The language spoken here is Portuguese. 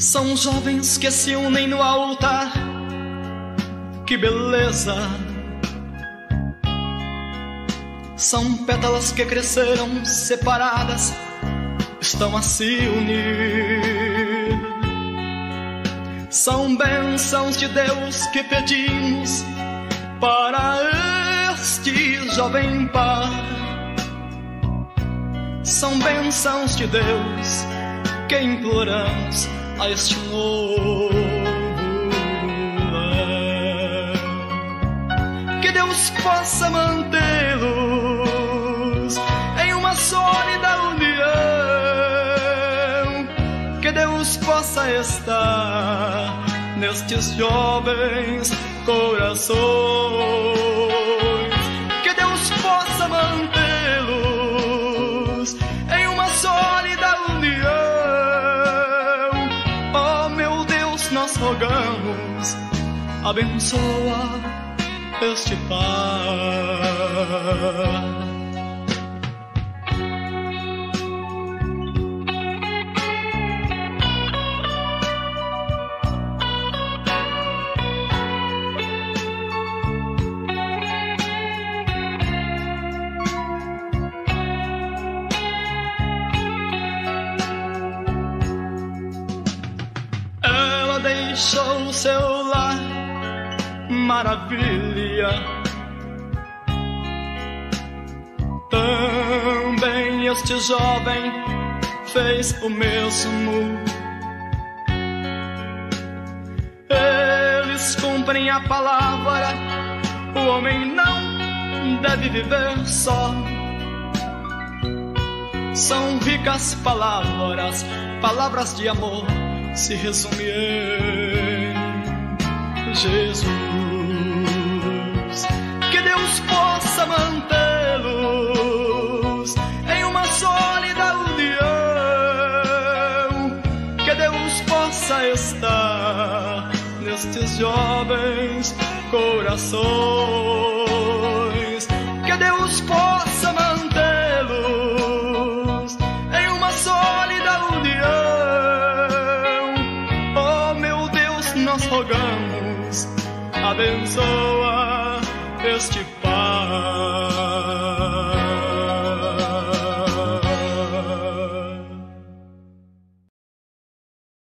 São jovens que se unem no altar. Que beleza! São pétalas que cresceram separadas, estão a se unir. São bênçãos de Deus que pedimos para este jovem par. São bênçãos de Deus que imploramos a este novo lar. Que Deus possa mantê-los em uma sólida união. Que Deus possa estar nestes jovens corações. Que Deus possa mantê-los em uma sólida união. Oh meu Deus, nós rogamos, abençoa este par. Deixou seu lar, maravilha. Também este jovem fez o mesmo. Eles cumprem a palavra, o homem não deve viver só. São ricas palavras, palavras de amor, se resume em Jesus. Que Deus possa mantê-los em uma sólida união. Que Deus possa estar nestes jovens corações. Que Deus possa mantê-los